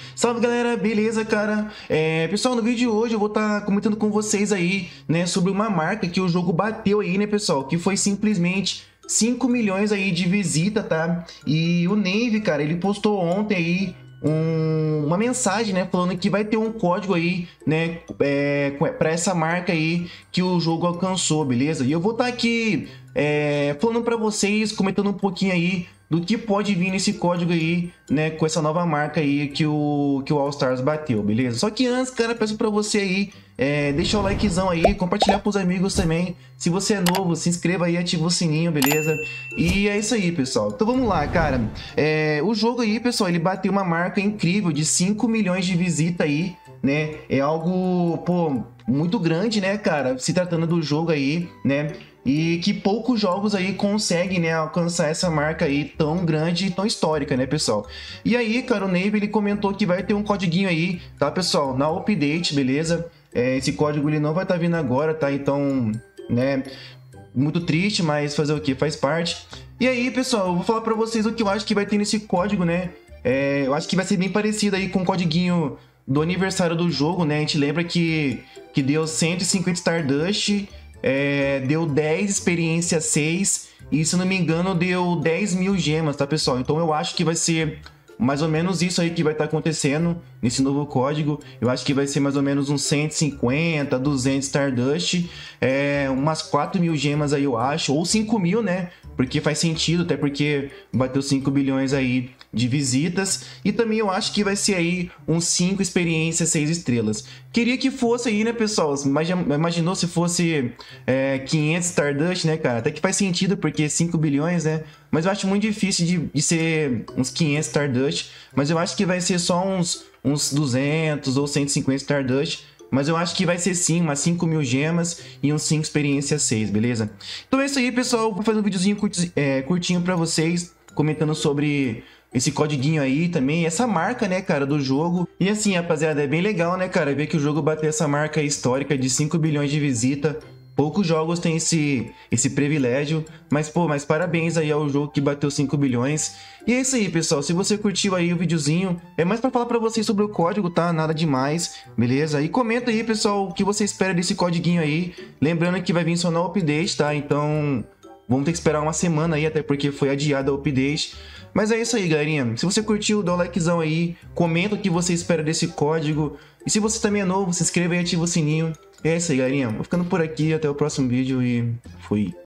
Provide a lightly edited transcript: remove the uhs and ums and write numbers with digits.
Salve galera, beleza cara? Pessoal, no vídeo de hoje eu vou estar comentando com vocês aí, né, sobre uma marca que o jogo bateu aí, né pessoal, que foi simplesmente 5 milhões aí de visita, tá? E o Nave, cara, ele postou ontem aí uma mensagem, né, falando que vai ter um código aí, né, para essa marca aí que o jogo alcançou, beleza? E eu vou estar aqui falando para vocês, comentando um pouquinho aí do que pode vir nesse código aí, né, com essa nova marca aí que o All Stars bateu, beleza? Só que antes, cara, peço para você aí, deixar o likezão aí, compartilhar pros amigos também. Se você é novo, se inscreva aí, ativa o sininho, beleza? E é isso aí, pessoal. Então vamos lá, cara. O jogo aí, pessoal, ele bateu uma marca incrível de 5 milhões de visita aí, né? É algo, pô, muito grande, né, cara? Se tratando do jogo aí, né? E que poucos jogos aí conseguem, né, alcançar essa marca aí tão grande e tão histórica, né, pessoal? E aí, cara, o Nave, ele comentou que vai ter um codiguinho aí, tá, pessoal? Na update, beleza? Esse código ele não vai estar vindo agora, tá? Então, né, muito triste, mas fazer o que? Faz parte. E aí, pessoal, eu vou falar pra vocês o que eu acho que vai ter nesse código, né? Eu acho que vai ser bem parecido aí com o codiguinho do aniversário do jogo, né? A gente lembra que deu 150 Stardust, deu 10 experiência 6 e, se não me engano, deu 10 mil gemas, tá, pessoal? Então eu acho que vai ser mais ou menos isso aí que vai estar acontecendo nesse novo código. Eu acho que vai ser mais ou menos uns 150, 200 Stardust, umas 4 mil gemas aí, eu acho, ou 5 mil, né? Porque faz sentido, até porque bateu 5 bilhões aí de visitas. E também eu acho que vai ser aí uns 5 experiências 6 estrelas. Queria que fosse aí, né, pessoal? Mas já imaginou se fosse 500 Stardust, né, cara? Até que faz sentido, porque 5 bilhões, né? Mas eu acho muito difícil de ser uns 500 Stardust. Mas eu acho que vai ser só uns 200 ou 150 Stardust. Mas eu acho que vai ser sim, umas 5 mil gemas e uns 5 experiência 6, beleza? Então é isso aí, pessoal. Vou fazer um videozinho curtinho pra vocês, comentando sobre esse codiguinho aí também, essa marca, né, cara, do jogo. E assim, rapaziada, é bem legal, né, cara, ver que o jogo bateu essa marca histórica de 5 bilhões de visita. Poucos jogos têm esse privilégio, mas, pô, mas parabéns aí ao jogo que bateu 5 bilhões. E é isso aí, pessoal, se você curtiu aí o videozinho, é mais pra falar pra vocês sobre o código, tá? Nada demais, beleza? E comenta aí, pessoal, o que você espera desse codiguinho aí. Lembrando que vai vir só no update, tá? Então, vamos ter que esperar uma semana aí, até porque foi adiado o update. Mas é isso aí, galerinha. Se você curtiu, dá um likezão aí, comenta o que você espera desse código. E se você também é novo, se inscreva e ativa o sininho. É isso aí, galerinha. Vou ficando por aqui, até o próximo vídeo e fui.